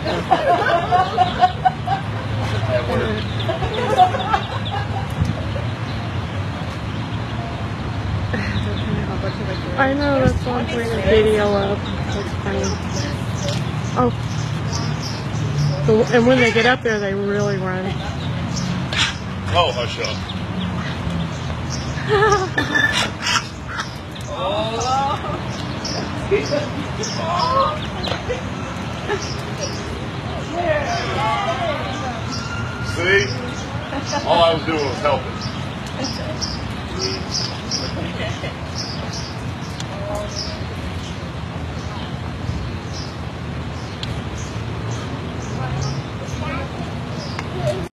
I know, that's what I'm putting a video of. It's funny. Oh. And when they get up there, they really run. Oh, hush up. See? All I was doing was helping.